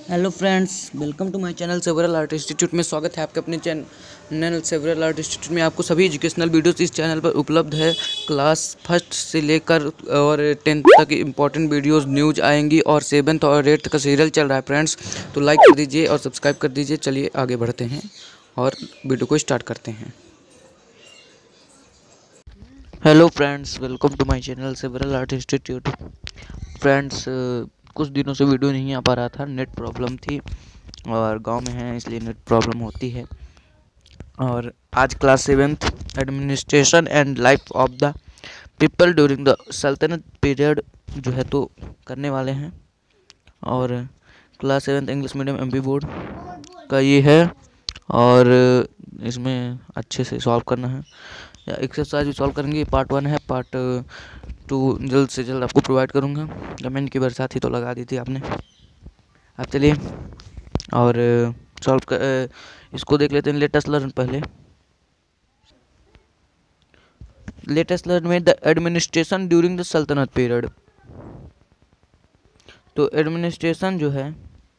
Hello friends, welcome to my channel several art institute में स्वागत है आपके अपने चैनल सेवरल आर्ट इंस्टीट्यूट में। आपको सभी एजुकेशनल वीडियोस इस चैनल पर उपलब्ध है। क्लास फर्स्ट से लेकर और 10th तक इंपॉर्टेंट वीडियोस न्यूज आएंगी और 7th और 8th का सीरियल चल रहा है फ्रेंड्स। तो लाइक कर दीजिए और सब्सक्राइब कर दीजिए। चलिए आगे बढ़ते हैं और वीडियो को स्टार्ट करते हैं। Hello friends, welcome to my channel several art institute. Friends, कुछ दिनों से वीडियो नहीं आ पा रहा था, नेट प्रॉब्लम थी और गांव में है इसलिए नेट प्रॉब्लम होती है। और आज class 7th administration and life of the people during the sultanate period जो है तो करने वाले हैं। और class 7th English medium MP board का ये है और इसमें अच्छे से सॉल्व करना है या एक्सरसाइज भी सॉल्व करेंगे। पार्ट 1 है, पार्ट 2 जल्द से जल्द आपको प्रोवाइड करूँगा। कमेंट की बरसात ही तो लगा दी थी आपने। आप चलिए और सॉल्व कर इसको देख लेते हैं। लेटेस्ट लर्न पहले लेटेस्ट लर्न में the administration during the sultanate period. तो एडमिनिस्ट्रेशन जो है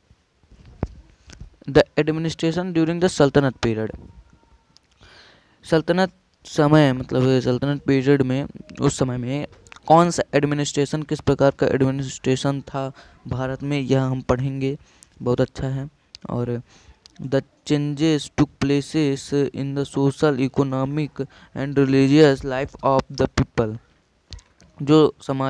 the administration during the sultanate period, सल्तनत समय मतलब सल्तनत पीरियड में उस समय में कौन सा एडमिनिस्ट्रेशन, किस प्रकार का एडमिनिस्ट्रेशन था भारत में, यह हम पढ़ेंगे। बहुत अच्छा है। और the changes took places in the social, economic and religious life of the people. जो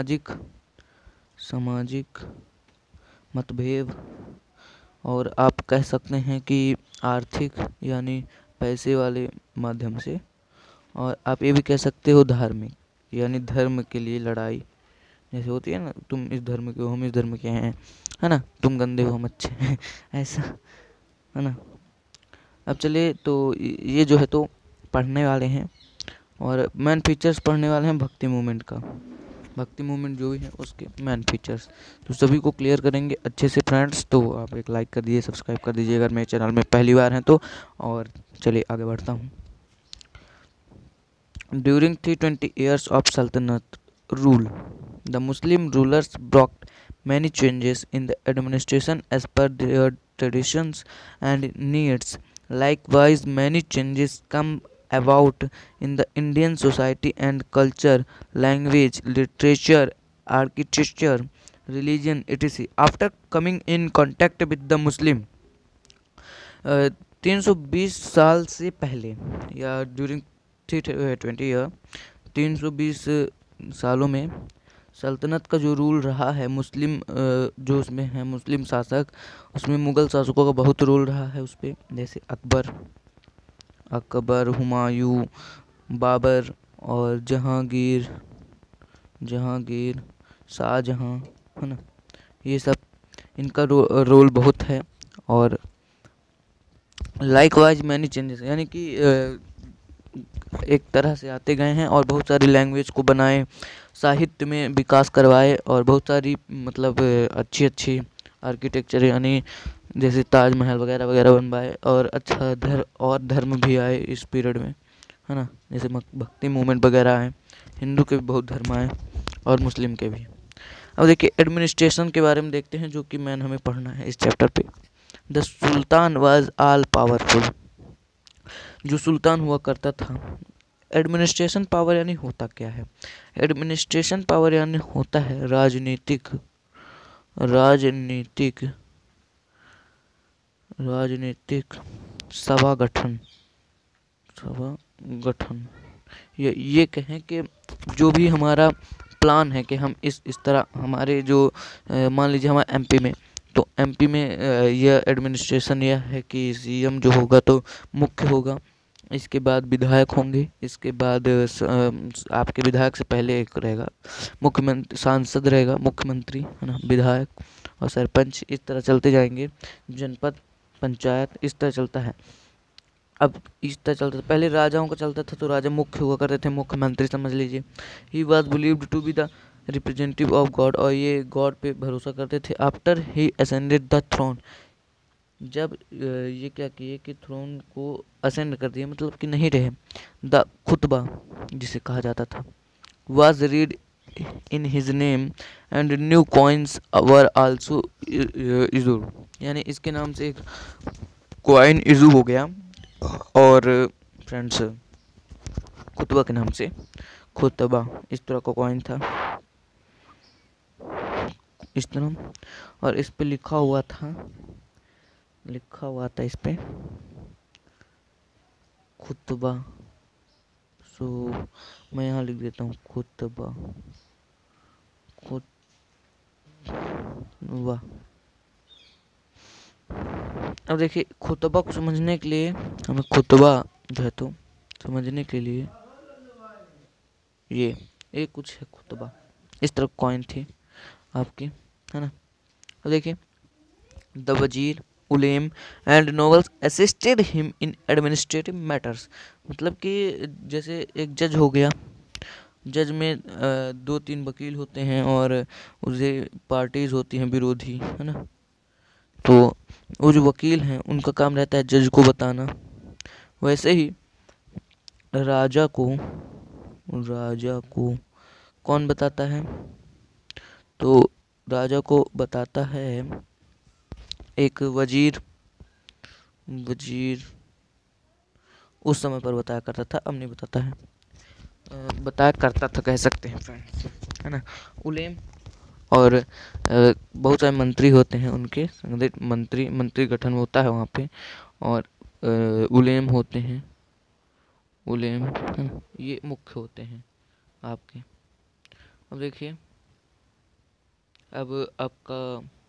सामाजिक मतभेद और आप कह सकते हैं कि आर्थिक यानी पैसे वाले माध्यम से, और आप ये भी कह सकते हो धार्मिक यानी धर्म के लिए लड़ाई, जैसे होती है ना, तुम इस धर्म के हो हम इस धर्म के हैं, है ना, तुम गंदे हो हम अच्छे हैं ऐसा, है ना। अब चलिए, तो ये जो है तो पढ़ने वाले हैं और मेन फीचर्स पढ़ने वाले हैं भक्ति मूवमेंट का। भक्ति मूवमेंट जो भी है उसके मेन फीचर्स तो सभी को क्लियर करेंगे अच्छे से फ्रेंड्स। तो आप एक लाइक कर दीजिए, सब्सक्राइब कर दीजिए अगर मेरे चैनल में पहली बार हैं तो। और चलिए आगे बढ़ता हूँ। During 320 years of Sultanate rule, the Muslim rulers brought many changes in the administration as per their traditions and needs. Likewise, many changes come about in the Indian society and culture, language, literature, architecture, religion, etc. After coming in contact with the Muslim, 320 साल से पहले या during 320 year, 320 सालों में सल्तनत का जो rule रहा है, मुस्लिम जो उसमें है मुस्लिम शासक, उसमें मुग़ल शासकों का बहुत रोल रहा है उस पर। जैसे अकबर, हुमायूं, बाबर और जहांगीर, शाहजहां, है ना, ये सब इनका रोल बहुत है। और लाइकवाइज मैनी चेंजेस यानी कि एक तरह से आते गए हैं और बहुत सारी लैंग्वेज को बनाए, साहित्य में विकास करवाए और बहुत सारी मतलब अच्छी आर्किटेक्चर यानी जैसे ताजमहल वगैरह वगैरह बनवाए। और अच्छा धर्म भी आए इस पीरियड में, है ना, जैसे भक्ति मूवमेंट वगैरह आए। हिंदू के भी बहुत धर्म आए और मुस्लिम के भी। अब देखिए एडमिनिस्ट्रेशन के बारे में देखते हैं, जो कि मैन हमें पढ़ना है इस चैप्टर पे। The sultan was all powerful. जो सुल्तान हुआ करता था। एडमिनिस्ट्रेशन पावर यानी होता क्या है? एडमिनिस्ट्रेशन पावर यानी होता है राजनीतिक सभा गठन। ये कहें कि जो भी हमारा प्लान है कि हम इस तरह हमारे जो मान लीजिए हमारे एमपी में, तो एमपी में यह एडमिनिस्ट्रेशन यह है कि सीएम जो होगा तो मुख्य होगा, इसके बाद विधायक होंगे, इसके बाद आपके विधायक से पहले एक रहेगा मुख्यमंत्री, सांसद रहेगा, मुख्यमंत्री, है ना, विधायक और सरपंच, इस तरह चलते जाएंगे। जनपद, पंचायत, इस तरह चलता है। अब इस तरह चलता था पहले, राजाओं का चलता था तो राजा मुख्य हुआ करते थे, मुख्यमंत्री समझ लीजिए। He was believed to be the representative of God, और ये गॉड पे भरोसा करते थे। After he ascended the throne, जब ये क्या किए कि थ्रोन को असेंड कर दिया, मतलब कि नहीं रहे। द खुतबा जिसे कहा जाता था was read in his name and new coins were also issued। यानी इसके नाम से एक कॉइन इशू हो गया। और फ्रेंड्स, खुतबा के नाम से खुतबा इस तरह का कॉइन था, इस तरह, और इस पे लिखा हुआ था इस पे खुतबा। सो मैं यहाँ लिख देता हूँ खुतबा, खुतबा। अब देखिए, खुतबा को समझने के लिए हमें खुतबा जो है तो समझने के लिए ये कुछ है खुतबा, इस तरह कॉइन थी आपकी, है ना। अब देखिए, the wazir ulema and nobles assisted him in administrative matters. मतलब कि जैसे एक जज हो गया, जज में 2-3 वकील होते हैं और उसे पार्टीज होती हैं विरोधी, है ना। तो वो जो वकील हैं उनका काम रहता है जज को बताना। वैसे ही राजा को कौन बताता है? तो राजा को बताता है एक वजीर उस समय पर बताया करता था, अब नहीं बताता है, बताया करता था कह सकते हैं फ्रेंड्स, है ना। उलेम और बहुत सारे मंत्री होते हैं, उनके संबंधित मंत्री गठन होता है वहाँ पे, और उलेम होते हैं, उलेम, है ना, ये मुख्य होते हैं आपके। अब देखिए, अब आपका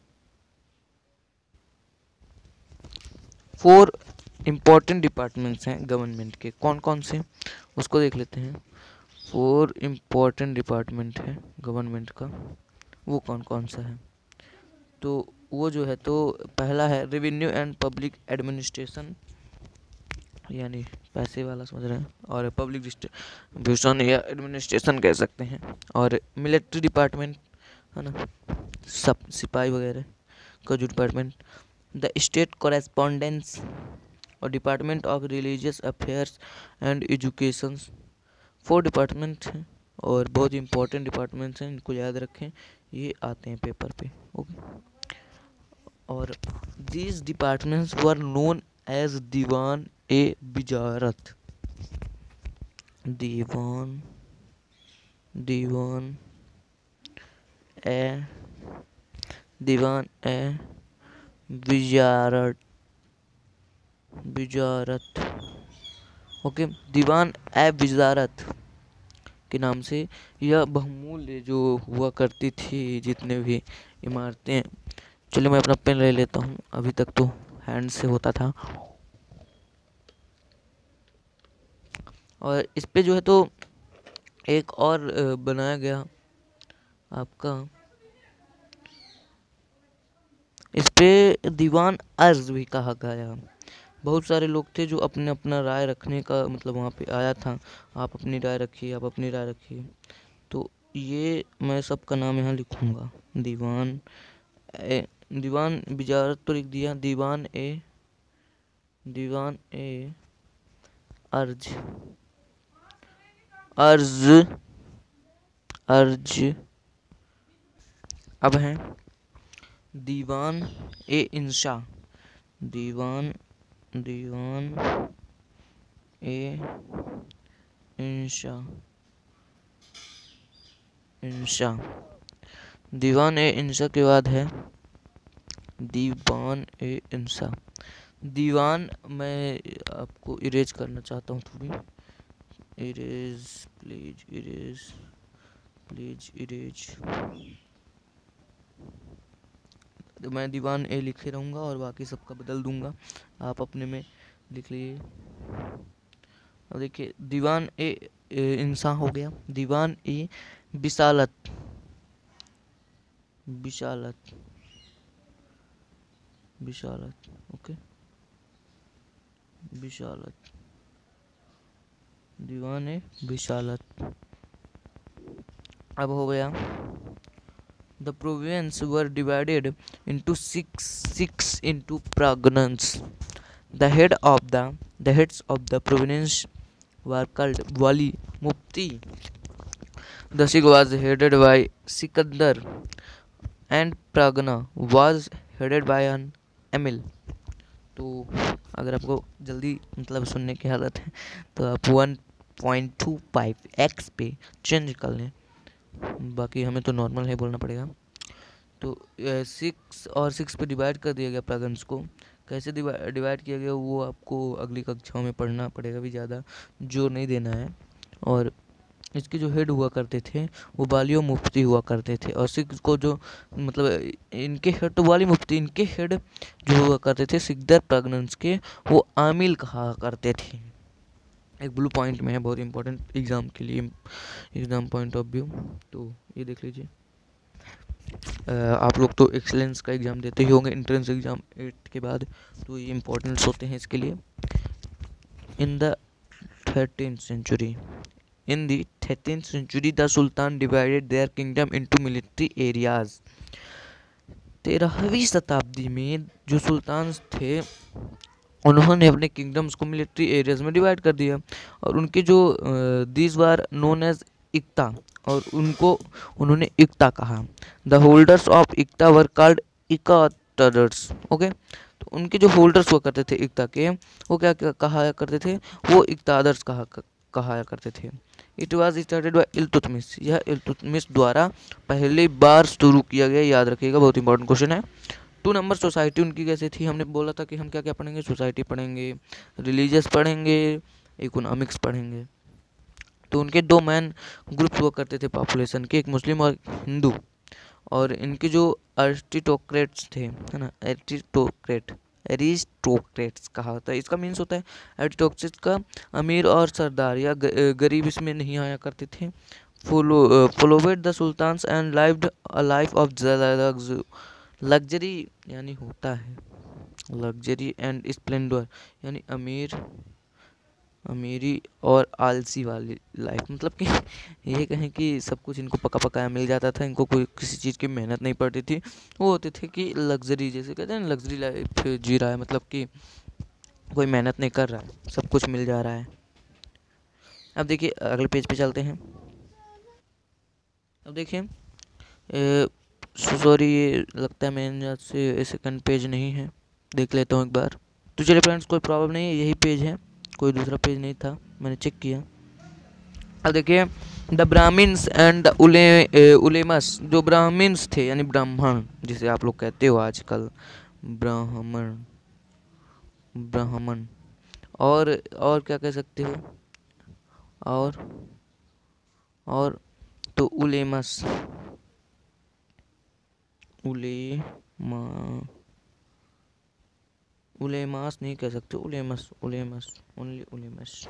4 इम्पोर्टेंट डिपार्टमेंट्स हैं गवर्नमेंट के, कौन कौन से उसको देख लेते हैं। 4 इम्पोर्टेंट डिपार्टमेंट है गवर्नमेंट का, वो कौन कौन सा है? तो वो जो है तो पहला है रेवेन्यू एंड पब्लिक एडमिनिस्ट्रेशन, यानी पैसे वाला समझ रहे हैं, और पब्लिक डिस्ट्रीब्यूशन या एडमिनिस्ट्रेशन कह सकते हैं, और मिलिट्री डिपार्टमेंट, है ना, सब सिपाही वगैरह का जो डिपार्टमेंट, द स्टेट कॉरेस्पॉन्डेंस और department of religious affairs and education. 4 department हैं और बहुत इंपॉर्टेंट डिपार्टमेंट्स हैं, इनको याद रखें, ये आते हैं पेपर पे, ओके। और these departments were known as Diwan i Wizarat, Diwan i Wizarat, okay. Diwan i Wizarat के नाम से यह बहुमूल्य जो हुआ करती थी जितने भी इमारतें। चलिए मैं अपना पेन ले लेता हूँ, अभी तक तो हैंड से होता था। और इस पे जो है तो एक और बनाया गया आपका, इस पे दीवान अर्ज भी कहा गया। बहुत सारे लोग थे जो अपने अपना राय रखने का मतलब वहाँ पे आया था, आप अपनी राय रखिए, आप अपनी राय रखिए। तो ये मैं सबका नाम यहाँ लिखूँगा, दीवान विजारत तो लिख दिया, दीवान ए अर्ज अब है दीवान ए इंशा, दीवान ए इंशा, दीवान ए इंशा के बाद है दीवान ए इंशा। दीवान मैं आपको इरेज करना चाहता हूँ थोड़ी, इरेज प्लीज। तो मैं दीवान ए लिखे रहूँगा और बाकी सबका बदल दूंगा, आप अपने में लिख लीजिए। अब देखिए, दीवान ए इंसान हो गया, दीवान ए विशालत, ओके, विशालत, दीवान ए विशालत। अब हो गया, the provinces were divided into six into pragnans. The heads of the province were called wali, mufti. The Sikh was headed by Sikandar, and Pragna was headed by an ml। तो अगर आपको जल्दी मतलब सुनने की आदत है तो आप 1.25x पे चेंज कर लें, बाकी हमें तो नॉर्मल है बोलना पड़ेगा। तो 6 पे डिवाइड कर दिया गया प्लगइन्स को। कैसे डिवाइड किया गया वो आपको अगली कक्षाओं में पढ़ना पड़ेगा, भी ज़्यादा जोर नहीं देना है। और इसके जो हेड हुआ करते थे वो वालियो मुफ्ती हुआ करते थे, और 6 को जो मतलब इनके हेड तो वाली मुफ्ती, इनके हेड जो हुआ करते थे सिकदर प्लगइन्स के, वो आमिल कहा करते थे। एक ब्लू पॉइंट में है, बहुत इंपॉर्टेंट एग्ज़ाम के लिए, एग्ज़ाम पॉइंट ऑफ व्यू। तो ये देख लीजिए। आप लोग तो एक्सेलेंस का एग्ज़ाम देते ही होंगे एंट्रेंस एग्ज़ाम 8 के बाद, तो ये इंपॉर्टेंट्स होते हैं इसके लिए। In the 13th century the Sultan divided their kingdom into military areas। 13वीं शताब्दी में जो सुल्तान थे उन्होंने अपने किंगडम्स को मिलिट्री एरियाज में डिवाइड कर दिया, और उनके जो these were known as iqta, और उनको उन्होंने इक्ता कहा। The holders of iqta were called iqtadars. Okay, तो उनके जो होल्डर्स हुआ करते थे इक्ता के, वो क्या कहा करते थे, वो इक्तादर्स कहा करते थे। It was started by Iltutmish, यह इल्तुतमिश द्वारा पहली बार शुरू किया गया, याद रखिएगा, बहुत इंपॉर्टेंट क्वेश्चन है। 2 नंबर सोसाइटी उनकी कैसे थी, हमने बोला था कि हम क्या क्या पढ़ेंगे, सोसाइटी पढ़ेंगे, रिलीजियस पढ़ेंगे, इकोनॉमिक्स पढ़ेंगे। तो उनके 2 मैन ग्रुप्स हुआ करते थे पॉपुलेशन के, एक मुस्लिम और हिंदू। और इनके जो एरिस्टोक्रेट्स थे, है ना, एरिस्टोक्रेट्स कहा होता है, इसका मीन्स होता है एरिस्टोक्रेट्स का अमीर और सरदार या गरीब इसमें नहीं आया करते थे। Followed the sultans and lived a life of luxury, यानी होता है लग्जरी एंड स्प्लेंडर, यानी अमीरी और आलसी वाली लाइफ। मतलब कि ये कहें कि सब कुछ इनको पका पकाया मिल जाता था, इनको कोई किसी चीज़ की मेहनत नहीं पड़ती थी। वो होते थे कि लग्जरी, जैसे कहते हैं ना, लग्जरी लाइफ जी रहा है, मतलब कि कोई मेहनत नहीं कर रहा है, सब कुछ मिल जा रहा है। अब देखिए अगले पेज पे चलते हैं। अब देखिए सॉरी, ये लगता है मेरे याद से सेकंड पेज नहीं है, देख लेता हूँ एक बार। तो चलिए फ्रेंड्स, कोई प्रॉब्लम नहीं है, यही पेज है, कोई दूसरा पेज नहीं था, मैंने चेक किया। अब देखिए the Brahmins and the ulemas, जो ब्राह्मिन्स थे यानी ब्राह्मण जिसे आप लोग कहते हो आजकल, ब्राह्मण और क्या कह सकते हो, और तो उलेमस, उलेमास नहीं कह सकते, उलेमस ओनली उलेमस।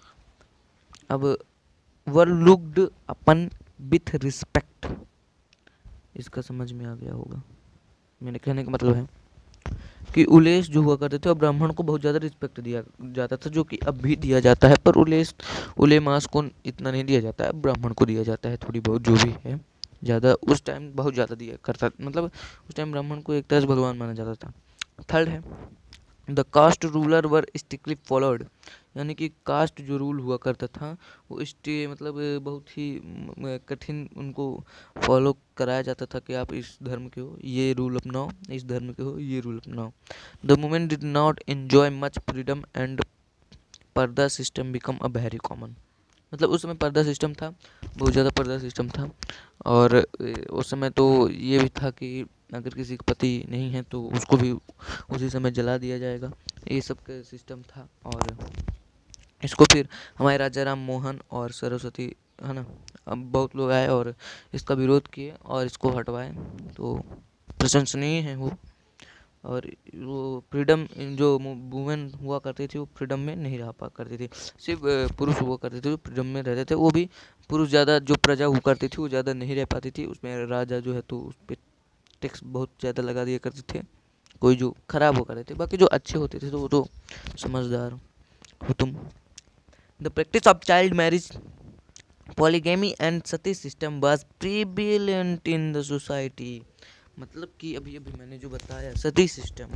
अब were looked upon with respect, इसका समझ में आ गया होगा, मेरे कहने का मतलब है कि उलेस जो हुआ करते थे और ब्राह्मण को बहुत ज़्यादा रिस्पेक्ट दिया जाता था, जो कि अब भी दिया जाता है, पर उलेमास को इतना नहीं दिया जाता है, ब्राह्मण को दिया जाता है थोड़ी बहुत, जो भी है ज़्यादा, उस टाइम बहुत ज़्यादा दिया करता, मतलब उस टाइम ब्राह्मण को एक तरह से भगवान माना जाता था। थर्ड है the caste rules were strictly followed, यानी कि कास्ट जो रूल हुआ करता था वो मतलब बहुत ही कठिन उनको फॉलो कराया जाता था कि आप इस धर्म के हो ये रूल अपनाओ, इस धर्म के हो ये रूल अपनाओ। The women did not enjoy much freedom and purdah system become a very common, मतलब उस समय पर्दा सिस्टम था, बहुत ज़्यादा पर्दा सिस्टम था। और उस समय तो ये भी था कि अगर किसी का पति नहीं है तो उसको भी उसी समय जला दिया जाएगा, ये सब का सिस्टम था। और इसको फिर हमारे राजा राम मोहन और सरस्वती, है ना, अब बहुत लोग आए और इसका विरोध किए और इसको हटवाए, तो प्रशंसनीय है वो। और वो फ्रीडम, जो वुमेन हुआ करती थी वो फ्रीडम में नहीं रह करती थी, सिर्फ पुरुष हुआ करते थे जो फ्रीडम में रहते थे, वो भी पुरुष ज़्यादा, जो प्रजा हुआ करती थी वो ज़्यादा नहीं रह पाती थी उसमें, राजा जो है तो उस पर टैक्स बहुत ज़्यादा लगा दिया करते थे, कोई जो खराब हो करते थे, बाकी जो अच्छे होते थे तो वो तो समझदार हो तुम। The practice of child marriage, polygamy and sati system was prevalent in the society, मतलब कि अभी अभी मैंने जो बताया सती सिस्टम,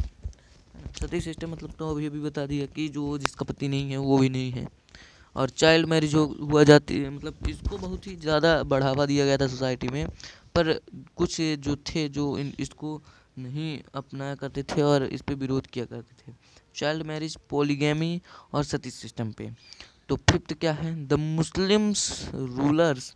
मतलब तो अभी अभी बता दिया कि जो जिसका पति नहीं है वो भी नहीं है, और चाइल्ड मैरिज हुआ जाती है, मतलब इसको बहुत ही ज़्यादा बढ़ावा दिया गया था सोसाइटी में, पर कुछ जो थे जो इसको नहीं अपनाया करते थे और इस पे विरोध किया करते थे, चाइल्ड मैरिज, पॉलीगैमी और सती सिस्टम पे। तो फिफ्थ क्या है, the Muslims rulers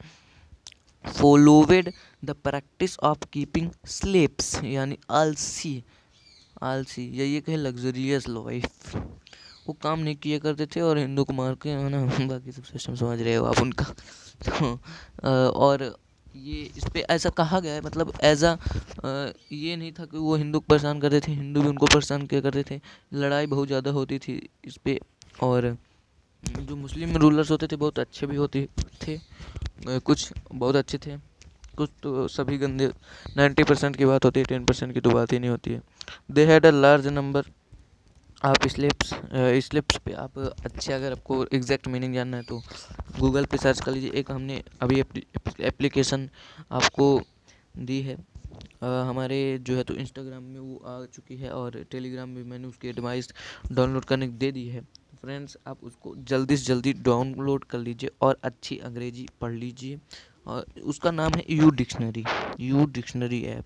followed the practice of keeping slaves, यानी आलसी या ये कहे लग्जरियस लाइफ, वो काम नहीं किया करते थे और हिंदू को मार के, है ना, बाकी सब सिस्टम समझ रहे हो आप उनका। तो और ये इस पे ऐसा कहा गया है, मतलब ऐसा ये नहीं था कि वो हिंदू को परेशान करते थे, हिंदू भी उनको परेशान किया करते थे, लड़ाई बहुत ज़्यादा होती थी इस पे। और जो मुस्लिम रूलर्स होते थे बहुत अच्छे भी होते थे, कुछ बहुत अच्छे थे, कुछ तो सभी गंदे। 90% की बात होती है, 10% की तो बात ही नहीं होती है। They had a large number आप स्लिप्स पे आप अच्छे, अगर आपको एग्जैक्ट मीनिंग जानना है तो गूगल पे सर्च कर लीजिए। एक हमने अभी एप्लीकेशन आपको दी है हमारे जो है तो इंस्टाग्राम में वो आ चुकी है, और टेलीग्राम में मैंने उसकी डिवाइस डाउनलोड करने दे दी है। फ्रेंड्स, आप उसको जल्दी से जल्दी डाउनलोड कर लीजिए और अच्छी अंग्रेजी पढ़ लीजिए। और उसका नाम है यू डिक्शनरी ऐप।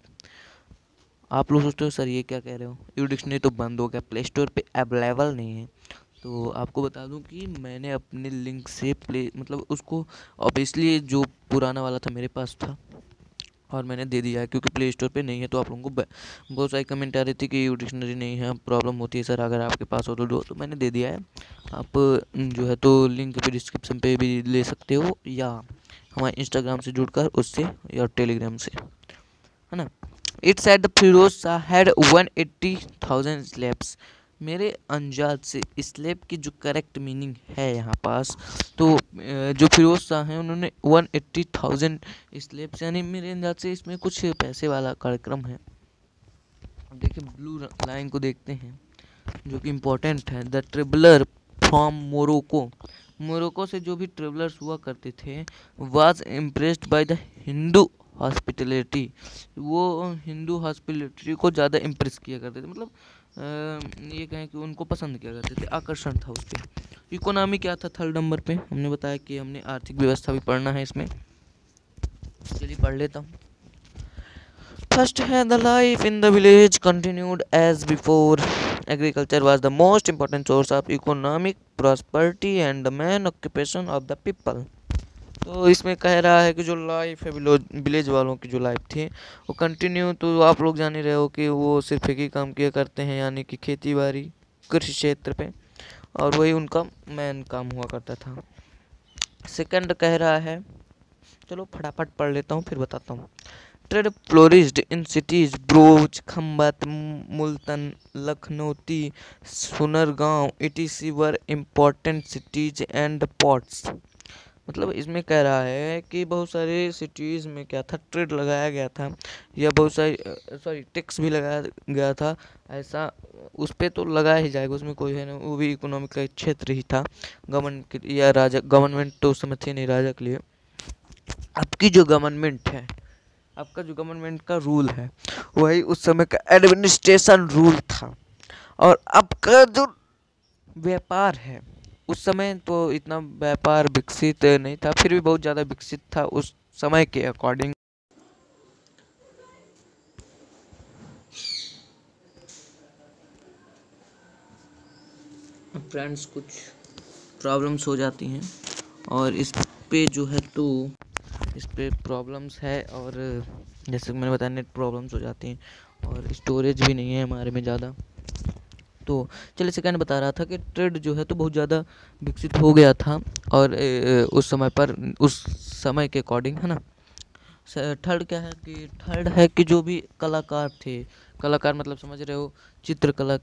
आप लोग सोचते हो सर ये क्या कह रहे हो, यू डिक्शनरी तो बंद हो गया, प्ले स्टोर पे अवेलेबल नहीं है। तो आपको बता दूं कि मैंने अपने लिंक से मतलब उसको ऑब्वियसली जो पुराना वाला था मेरे पास था और मैंने दे दिया है, क्योंकि प्ले स्टोर पे नहीं है। तो आप लोगों को बहुत सारी कमेंट आ रही थी कि यू डिक्शनरी नहीं है, प्रॉब्लम होती है सर अगर आपके पास हो तो दो, तो मैंने दे दिया है। आप जो है तो लिंक भी डिस्क्रिप्शन पे भी ले सकते हो, या हमारे इंस्टाग्राम से जुड़कर उससे, या टेलीग्राम से, है ना। It said the Firoz Shah had 180,000 slaves. मेरे अंदाज से स्लेब की जो करेक्ट मीनिंग है यहाँ पास, तो जो फिरोज शाह हैं उन्होंने 180,000 स्लेब्स, यानी मेरे अंदाज से इसमें कुछ पैसे वाला कार्यक्रम है। अब देखिए ब्लू लाइन को देखते हैं जो कि इम्पोर्टेंट है। द ट्रेवलर फ्रॉम मोरक्को से जो भी ट्रेवलर्स हुआ करते थे was impressed by the Hindu hospitality, वो हिंदू हॉस्पिटलिटी को ज़्यादा इम्प्रेस किया करते थे, मतलब ये कहें कि उनको पसंद किया करते थे, आकर्षण था उस पर। इकोनॉमी क्या था थर्ड नंबर पे, हमने बताया कि हमने आर्थिक व्यवस्था भी पढ़ना है इसमें, चलिए पढ़ लेता हूँ। फर्स्ट है the life in the village continued as before, agriculture was the most important source of economic prosperity and the main occupation of the people. तो इसमें कह रहा है कि जो लाइफ है विलेज वालों की जो लाइफ थी वो कंटिन्यू, तो आप लोग जान ही रहे हो कि वो सिर्फ एक ही काम किया करते हैं, यानी कि खेती बाड़ी, कृषि क्षेत्र पे, और वही उनका मेन काम हुआ करता था। सेकंड कह रहा है, चलो फटाफट पढ़ लेता हूँ फिर बताता हूँ। Trade flourished in cities, Broach, Khambhat, Multan, Lakhnauti, Sonargaon etc were important cities and ports. मतलब इसमें कह रहा है कि बहुत सारे सिटीज़ में क्या था, ट्रेड लगाया गया था, या बहुत सारी टैक्स भी लगाया गया था, ऐसा उस पर तो लगाया ही जाएगा, उसमें कोई है ना, वो भी इकोनॉमिक का क्षेत्र ही था गवर्नमेंट या राजा, गवर्नमेंट तो उस समय थे नहीं राजा के लिए। आपकी जो गवर्नमेंट है, आपका जो गवर्नमेंट का रूल है वही उस समय का एडमिनिस्ट्रेशन रूल था। और आपका जो व्यापार है, उस समय तो इतना व्यापार विकसित नहीं था, फिर भी बहुत ज़्यादा विकसित था उस समय के अकॉर्डिंग। फ्रेंड्स, कुछ प्रॉब्लम्स हो जाती हैं और इस पे जो है तो इस पे प्रॉब्लम्स है, और जैसे मैंने बताया नेट प्रॉब्लम्स हो जाती हैं और स्टोरेज भी नहीं है हमारे में ज़्यादा। तो चलिए सेकंड बता रहा था कि ट्रेड जो है तो बहुत ज़्यादा विकसित हो गया था, और उस समय पर, उस समय के अकॉर्डिंग, है ना। थर्ड क्या है कि थर्ड है कि जो भी कलाकार थे, कलाकार मतलब समझ रहे हो, चित्रकला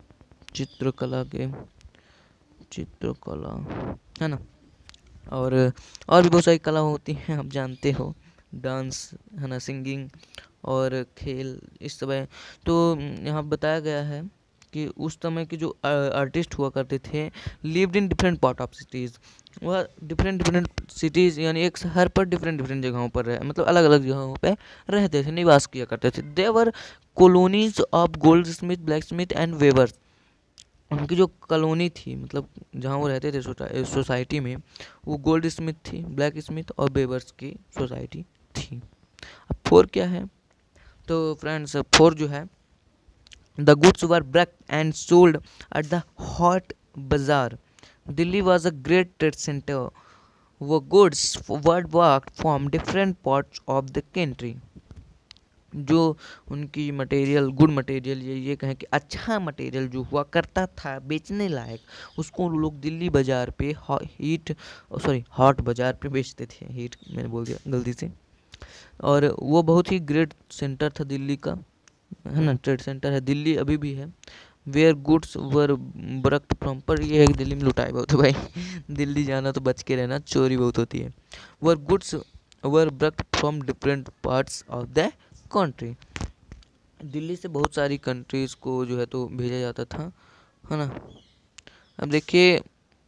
है ना, और भी बहुत सारी कला होती हैं, आप जानते हो, डांस, है ना, सिंगिंग और खेल, इस समय। तो यहाँ बताया गया है कि उस समय के जो आर्टिस्ट हुआ करते थे lived in different part of cities, वह डिफरेंट सिटीज़ यानी एक शहर पर डिफरेंट जगहों पर रहे, मतलब अलग अलग जगहों पे रहते थे, निवास किया करते थे। They were colonies of goldsmith, blacksmith and weavers. उनकी जो कॉलोनी थी, मतलब जहाँ वो रहते थे सोसाइटी में, वो गोल्ड स्मिथ थी, ब्लैक स्मिथ और वेवर्स की सोसाइटी थी। अब फोर क्या है? तो फ्रेंड्स फोर जो है, the goods were brought and sold at the haat bazaar. Delhi was a great trade centre. वो goods were worked from different parts of the country. जो उनकी मटेरियल, गुड मटेरियल, ये कहें कि अच्छा मटेरियल जो हुआ करता था बेचने लायक, उसको लोग दिल्ली बाज़ार पे हॉट बाज़ार पे बेचते थे। हीट मैंने बोल दिया गलती से। और वो बहुत ही ग्रेट सेंटर था दिल्ली का, है ना, ट्रेड सेंटर है, दिल्ली अभी भी है। Where goods were brought from, पर ये है कि दिल्ली में लुटाई बहुत है भाई दिल्ली जाना तो बच के रहना, चोरी बहुत होती है। Where goods were brought from different parts of the country. Delhi से बहुत सारी कंट्रीज़ को जो है तो भेजा जाता था, है ना। अब देखिए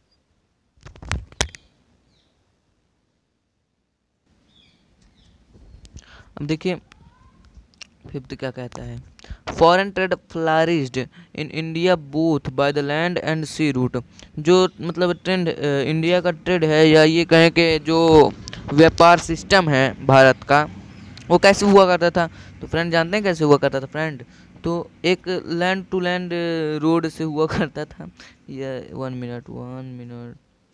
फिफ्थ क्या कहता है? Foreign trade flourished in India both by the land and sea route. जो मतलब ट्रेंड इंडिया का ट्रेड है, या ये कहें कि जो व्यापार सिस्टम है भारत का, वो कैसे हुआ करता था? तो फ्रेंड जानते हैं कैसे हुआ करता था फ्रेंड? तो एक लैंड टू लैंड रोड से हुआ करता था। या 1 मिनट,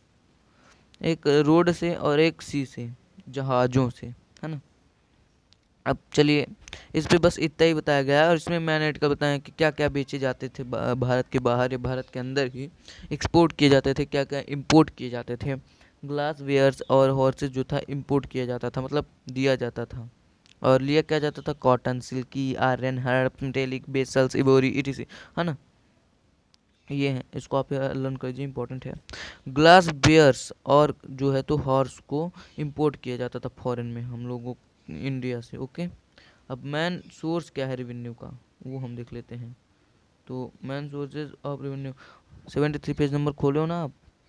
एक रोड से और एक सी से, जहाज़ों से, है ना। अब चलिए, इस पे बस इतना ही बताया गया है, और इसमें मैंने का बताया कि क्या क्या बेचे जाते थे भारत के बाहर या भारत के अंदर ही एक्सपोर्ट किए जाते थे, क्या क्या इंपोर्ट किए जाते थे। ग्लास वेयर्स और हॉर्सेस जो था इंपोर्ट किया जाता था, मतलब दिया जाता था। और लिया क्या जाता था? Cotton, silky, iron, herb, metallic, vessels, ivory, etc, है ना। ये है, इसको आप लर्न कर लीजिए, इंपॉर्टेंट है। ग्लास बेयर्स और जो है तो हॉर्स को इंपोर्ट किया जाता था फॉरेन में, हम लोगों इंडिया से। ओके, अब मेन सोर्स क्या है रेवेन्यू का, वो हम देख लेते हैं। तो main sources of revenue, 73 page number खोलो ना आप।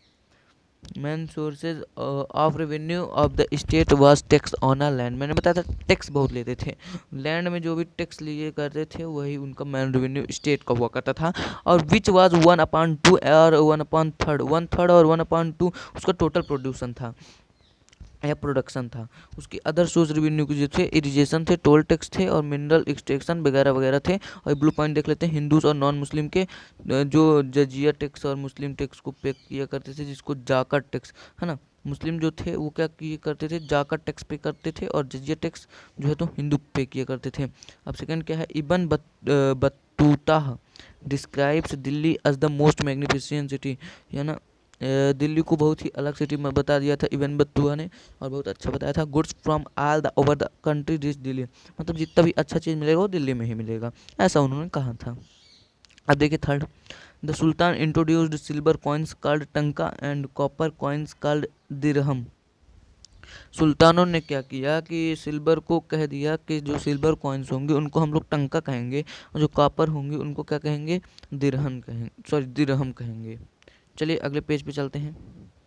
Main sources of revenue of the state was tax on a land. मैंने बताया था टैक्स बहुत लेते थे, लैंड में जो भी टैक्स लिए करते थे वही उनका मेन रेवेन्यू स्टेट का हुआ करता था। और विच वाज 1/2 और 1/3, 1/3 और 1/2 उसका टोटल प्रोड्यूसन था या प्रोडक्शन था। उसकी अदर सोर्स रेवेन्यू के जो थे, इरिगेशन थे, टोल टैक्स थे, और मिनरल एक्सट्रैक्शन वगैरह वगैरह थे। और ब्लू पॉइंट देख लेते हैं, हिंदूज और नॉन मुस्लिम के जो जजिया टैक्स और मुस्लिम टैक्स को पे किया करते थे, जिसको जाकट टैक्स, है ना। मुस्लिम जो थे वो क्या किए करते थे? जाकट टैक्स पे करते थे, और जजिया टैक्स जो है तो हिंदू पे किया करते थे। अब सेकंड क्या है? Ibn Battuta describes Delhi as the most magnificent city, है ना। दिल्ली को बहुत ही अलग सिटी में बता दिया था इबन बतूता ने, और बहुत अच्छा बताया था। Goods from all the over the country reach Delhi, मतलब जितना भी अच्छा चीज़ मिलेगा वो दिल्ली में ही मिलेगा, ऐसा उन्होंने कहा था। अब देखिए third, the sultan introduced silver coins called tanka and copper coins called dirham. सुल्तानों ने क्या किया कि सिल्वर को कह दिया कि जो सिल्वर कॉइन्स होंगे उनको हम लोग टंका कहेंगे, और जो कॉपर होंगे उनको क्या कहेंगे? दिरहम कहेंगे, सॉरी दिरहम कहेंगे। चलिए अगले पेज पे चलते हैं।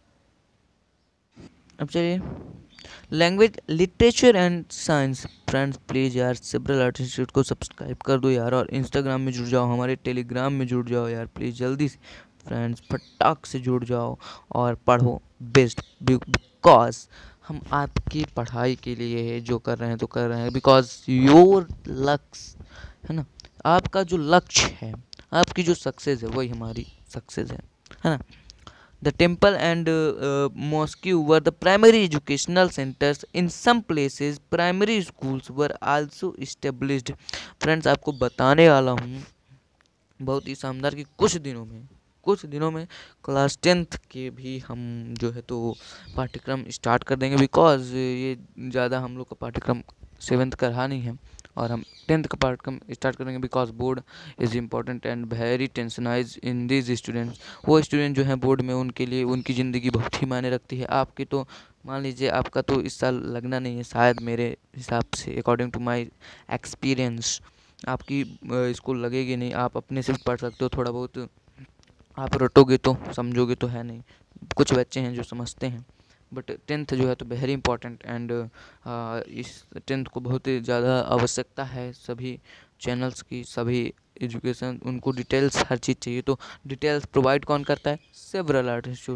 अब चलिए, language, literature and science. Friends please यार सेब्रल आर्ट इंस्टीट्यूट को सब्सक्राइब कर दो यार, और इंस्टाग्राम में जुड़ जाओ, हमारे टेलीग्राम में जुड़ जाओ यार प्लीज़ जल्दी से। फ्रेंड्स फटाक से जुड़ जाओ और पढ़ो बेस्ट, बिकॉज हम आपकी पढ़ाई के लिए जो कर रहे हैं तो कर रहे हैं, बिकॉज योर लक्ष्य, है ना, आपका जो लक्ष्य है, आपकी जो सक्सेस है वही हमारी सक्सेस है ना। The temple and mosque were the primary educational centers. In some places, primary schools were also established. Friends, आपको बताने वाला हूँ बहुत ही शानदार कि कुछ दिनों में क्लास 10th के भी हम जो है तो पाठ्यक्रम स्टार्ट कर देंगे, बिकॉज ये ज़्यादा हम लोग का पाठ्यक्रम 7th का रहा नहीं है, और हम 10th का पाठ्यक्रम स्टार्ट करेंगे, because board is important and very tensionize in this students. वो स्टूडेंट जो हैं बोर्ड में, उनके लिए उनकी ज़िंदगी बहुत ही मायने रखती है। आपकी तो मान लीजिए आपका तो इस साल लगना नहीं है शायद, मेरे हिसाब से, अकॉर्डिंग टू माई एक्सपीरियंस आपकी स्कूल लगेगी नहीं। आप अपने से भी पढ़ सकते हो थोड़ा बहुत, आप रटोगे तो समझोगे तो है नहीं, कुछ बच्चे हैं जो समझते हैं। बट 10th जो है तो वेरी इंपॉर्टेंट, एंड इस 10th को बहुत ही ज़्यादा आवश्यकता है सभी चैनल्स की, सभी एजुकेशन, उनको डिटेल्स हर चीज़ चाहिए। तो डिटेल्स प्रोवाइड कौन करता है? Cerebral art institute.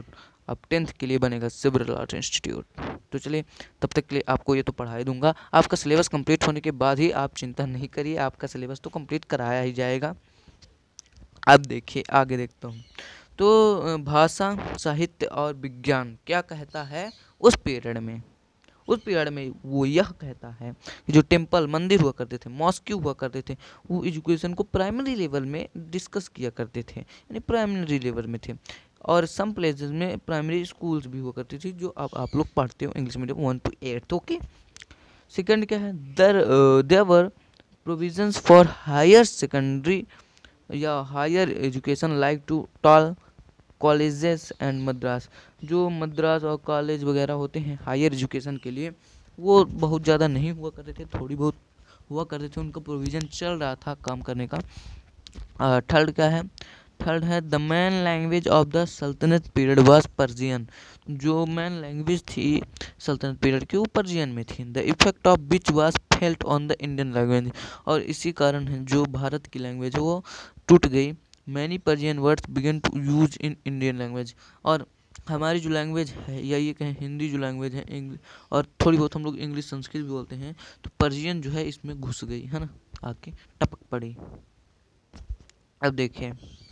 अब 10th के लिए बनेगा सिब्रल आर्ट इंस्टीट्यूट। तो चलिए, तब तक के लिए आपको ये तो पढ़ा ही दूंगा। आपका सिलेबस कंप्लीट होने के बाद ही आप चिंता नहीं करिए, आपका सिलेबस तो कंप्लीट कराया ही जाएगा। अब देखिए आगे देखता हूँ। तो भाषा, साहित्य और विज्ञान क्या कहता है उस पीरियड में। उस पीरियड में वो यह कहता है कि जो टेम्पल, मंदिर हुआ करते थे, मॉस्क्यू हुआ करते थे, वो एजुकेशन को प्राइमरी लेवल में डिस्कस किया करते थे, यानी प्राइमरी लेवल में थे। और सम प्लेसेस में प्राइमरी स्कूल्स भी हुआ करती थी, जो अब आप लोग पढ़ते हो English medium 1 to 8। Okay, second क्या है, there were provisions for higher secondary या higher education like to tol colleges and Madras. जो मद्रास और कॉलेज वगैरह होते हैं हायर एजुकेशन के लिए, वो बहुत ज़्यादा नहीं हुआ करते थे, थोड़ी बहुत हुआ करते थे, उनका प्रोविज़न चल रहा था काम करने का। थर्ड क्या है, थर्ड है the main language of the sultanate period was Persian. जो मेन लैंग्वेज थी सल्तनत पीरियड की वो पर्जियन में थी। The effect of which was felt on the Indian language. और इसी कारण है जो भारत की लैंग्वेज है वो टूट गई। Many Persian words began to use in Indian language. और हमारी जो लैंग्वेज है, या ये कहें हिंदी जो लैंग्वेज है, इंग्लिश और थोड़ी बहुत हम लोग इंग्लिश संस्कृत भी बोलते हैं, तो पर्जियन जो है इसमें घुस गई है ना, आके टपक पड़ी। अब देखिए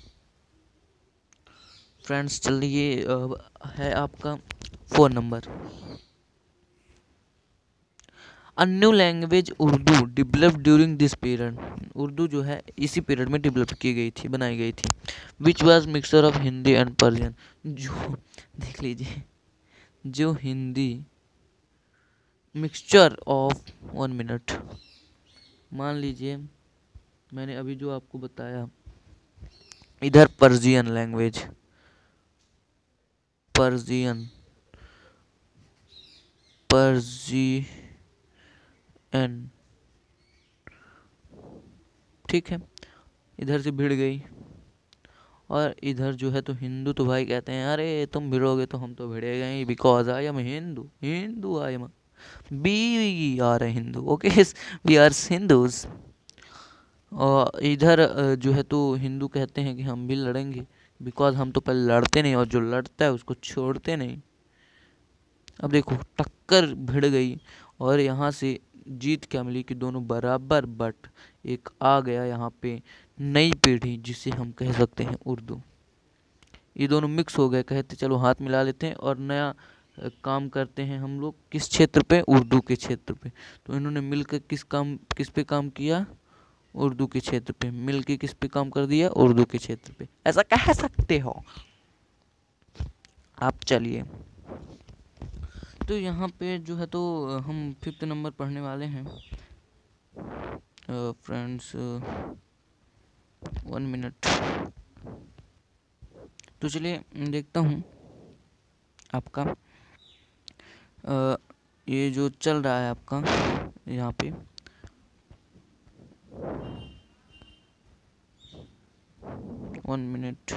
फ्रेंड्स, चलिए है आपका 4 नंबर। A new language Urdu develop during this period. Urdu जो है इसी पीरियड में डेवलप की गई थी, बनाई गई थी। Which was mixture of Hindi and Persian. जो देख लीजिए, जो हिंदी मिक्सचर ऑफ 1 मिनट, मान लीजिए मैंने अभी जो आपको बताया, इधर पर्शियन लैंग्वेज, पर्शियन, पर्शियन, ठीक है, इधर से भिड़ गई। और इधर जो है तो हिंदू, तो भाई कहते हैं अरे तुम भिड़ोगे तो हम तो भिड़ेगा ही, because I am Hindu, Hindu I am, we are Hindu, okay, we are Hindus. और इधर जो है तो हिंदू कहते हैं कि हम भी लड़ेंगे, बिकॉज हम तो पहले लड़ते नहीं, और जो लड़ता है उसको छोड़ते नहीं। अब देखो टक्कर भिड़ गई, और यहाँ से जीत क्या मिली कि दोनों बराबर, बट एक आ गया यहाँ पे नई पीढ़ी, जिसे हम कह सकते हैं उर्दू। ये दोनों मिक्स हो गए, कहते चलो हाथ मिला लेते हैं और नया काम करते हैं हम लोग, किस क्षेत्र पे, उर्दू के क्षेत्र पे। तो इन्होंने मिलकर किस पे काम किया, उर्दू के क्षेत्र पे, मिलके किस पे काम कर दिया, उर्दू के क्षेत्र पे, ऐसा कह सकते हो आप। चलिए, तो यहाँ पे जो है तो हम 5th नंबर पढ़ने वाले हैं फ्रेंड्स, 1 मिनट। तो चलिए देखता हूँ आपका ये जो चल रहा है आपका यहाँ पे, वन मिनट।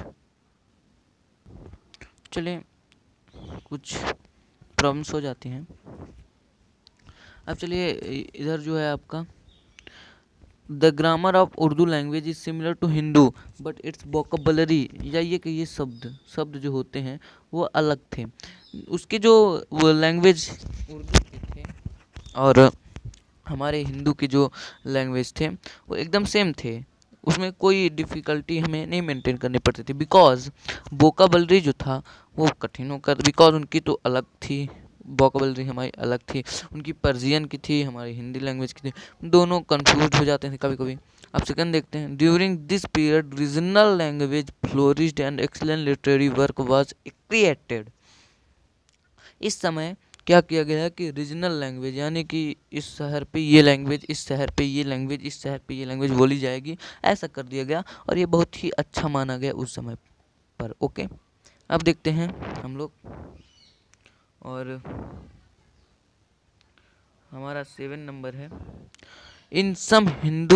चलिए, कुछ प्रॉब्लम्स हो जाती हैं। अब चलिए, इधर जो है आपका the grammar of Urdu language is similar to Hindu but its vocabulary, या ये कि ये शब्द जो होते हैं वो अलग थे। उसके जो वो लैंग्वेज उर्दू के थे और हमारे हिंदू की जो लैंग्वेज थे वो एकदम सेम थे, उसमें कोई डिफ़िकल्टी हमें नहीं मेंटेन करनी पड़ती थी, बिकॉज वोकेबलरी जो था वो कठिनों का, बिकॉज उनकी तो अलग थी, वोकेबलरी हमारी अलग थी, उनकी पर्शियन की थी, हमारी हिंदी लैंग्वेज की थी, दोनों कंफ्यूज हो जाते थे कभी कभी। अब सेकंड देखते हैं, during this period regional language flourished and excellent literary work was created. इस समय क्या किया गया कि रीजनल लैंग्वेज, यानी कि इस शहर पे ये लैंग्वेज, इस शहर पे ये लैंग्वेज, इस शहर पे ये लैंग्वेज बोली जाएगी, ऐसा कर दिया गया, और ये बहुत ही अच्छा माना गया उस समय पर। ओके, अब देखते हैं हम लोग, और हमारा 7 नंबर है। इन सम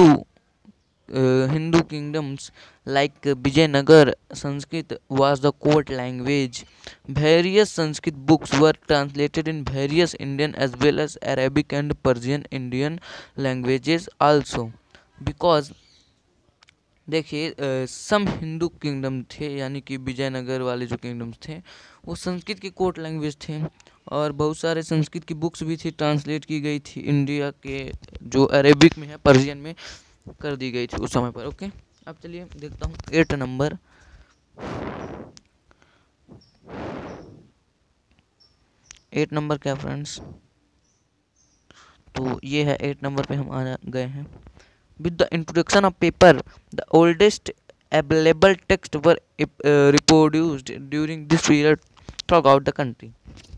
Hindu kingdoms like Vijayanagar, Sanskrit was the court language. Various Sanskrit books were translated in various Indian as well as Arabic and Persian Indian languages also. Because देखिए सम हिंदू किंगडम थे, यानी कि विजयनगर वाले जो किंगडम्स थे वो संस्कृत की कोर्ट लैंग्वेज थे, और बहुत सारे संस्कृत की बुक्स भी थी, ट्रांसलेट की गई थी इंडिया के जो अरेबिक में है, पर्शियन में कर दी गई थी उस समय पर। ओके, अब चलिए देखता हूँ 8 नंबर। 8 नंबर क्या फ्रेंड्स, तो ये है 8 नंबर पे हम आ गए हैं। With the introduction of paper the oldest available text were reproduced during this period throughout the country.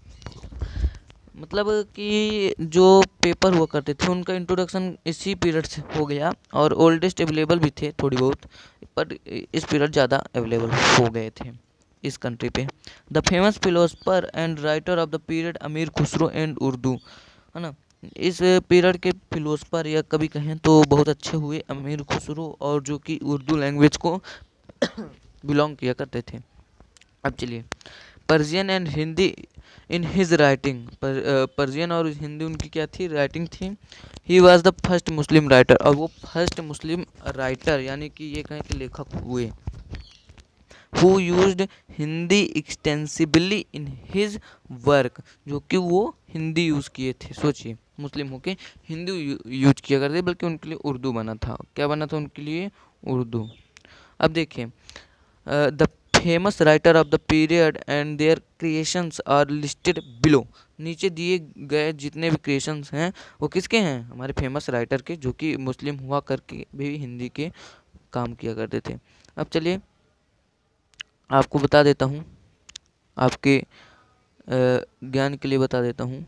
मतलब कि जो पेपर हुआ करते थे उनका इंट्रोडक्शन इसी पीरियड से हो गया, और ओल्डेस्ट अवेलेबल भी थे थोड़ी बहुत, पर इस पीरियड ज़्यादा अवेलेबल हो गए थे इस कंट्री पे। The famous philosopher and writer of the period Amir Khusro and Urdu, है ना। इस पीरियड के फिलोसफर या कभी कहें तो बहुत अच्छे हुए अमीर खुसरो, और जो कि उर्दू लैंग्वेज को बिलोंग किया करते थे। अब चलिए Persian and Hindi in his writing, Persian और हिंदी उनकी क्या थी, राइटिंग थी। He was the first Muslim writer, और वो फर्स्ट मुस्लिम राइटर यानी कि ये कहें कि लेखक हुए, who used Hindi extensively in his work, जो कि वो हिंदी यूज़ किए थे। सोचिए मुस्लिम होके हिंदी यूज किया करते, बल्कि उनके लिए उर्दू बना था। क्या बना था उनके लिए, उर्दू। अब देखिए the famous writer of the period and their creations are listed below. नीचे दिए गए जितने भी क्रिएशंस हैं वो किसके हैं, हमारे फेमस राइटर के, जो कि मुस्लिम हुआ करके भी हिंदी के काम किया करते थे। अब चलिए आपको बता देता हूँ, आपके ज्ञान के लिए बता देता हूँ।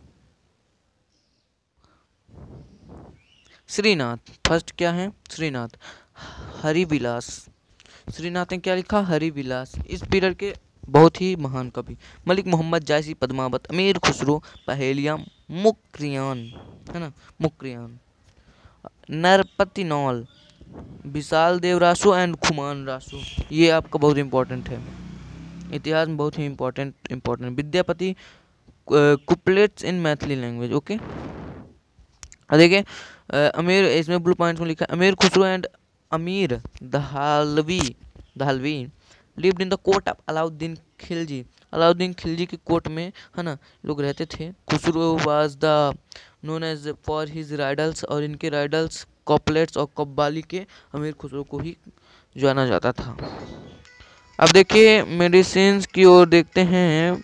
श्रीनाथ फर्स्ट क्या है, श्रीनाथ हरिविलास। श्रीनाथ ने क्या लिखा, हरिविलास। इस पीरियड के बहुत ही महान कवि। मलिक मोहम्मद जायसी पद्मावत, अमीर खुसरो, पहेलिया, मुक्रियान, है ना, मुक्रियान, नरपति नौल, विशाल देव रासो एंड खुमान रासो। ये आपका बहुत इंपॉर्टेंट है, इतिहास में बहुत ही important. Vidyapati couplets in Maithili language. Okay, देखिए अमीर, इसमें ब्लू पॉइंट्स में लिखा है अमीर Khusro and Amir Dehlavi lived in the court of Alauddin Khilji. Alauddin Khilji के कोर्ट में, है ना, लोग रहते थे। Khusro was the known as for his riddles, और इनके राइडल्स कॉपलेट्स और कब्बाली के अमीर खुसरो को ही जाना जाता था। अब देखिए मेडिसिन की ओर देखते हैं,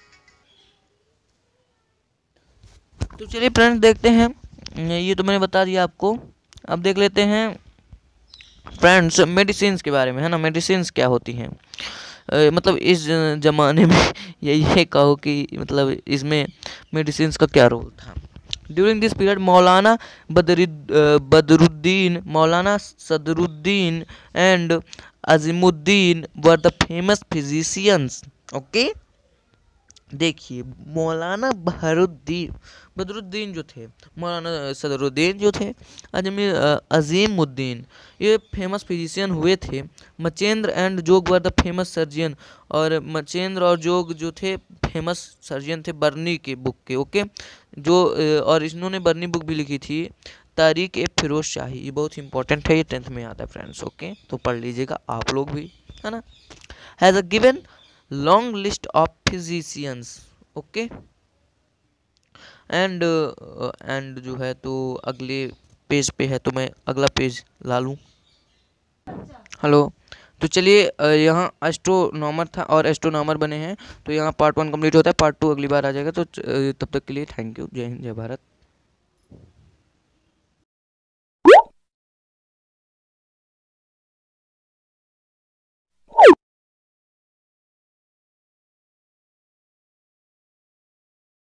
तो चलिए फ्रेंड्स देखते हैं, ये तो मैंने बता दिया आपको। अब देख लेते हैं फ्रेंड्स मेडिसिन के बारे में, है ना। मेडिसिन क्या होती हैं, मतलब इस ज़माने में ये कहो कि मतलब इसमें मेडिसिन का क्या रोल था। During this period Maulana Badruddin, Maulana Sadruddin and Azimuddin were the famous physicians. Okay, देखिए मौलाना बदरुद्दीन जो थे, मौलाना सदरुद्दीन जो थे, अजीमुद्दीन, ये फेमस फिजिशियन हुए थे। मचेंद्र एंड जोग वर द फेमस सर्जियन, और मचेंद्र और जोग जो थे फेमस सर्जियन थे बर्नी के बुक के। ओके, जो और इन्होंने बर्नी बुक भी लिखी थी, तारीख ए फिरोज शाही। ये बहुत इंपॉर्टेंट है, ये 10th में आता है फ्रेंड्स। ओके, तो पढ़ लीजिएगा आप लोग भी, है ना। Has a given long list of physicians. Okay, and जो है तो अगले पेज पे है, तो मैं अगला पेज ला लूँ। हेलो, तो चलिए यहाँ एस्ट्रोनॉमर था और एस्ट्रोनॉमर बने हैं, तो यहाँ पार्ट 1 कंप्लीट होता है, पार्ट 2 अगली बार आ जाएगा। तो तब तक के लिए थैंक यू, जय हिंद, जय भारत।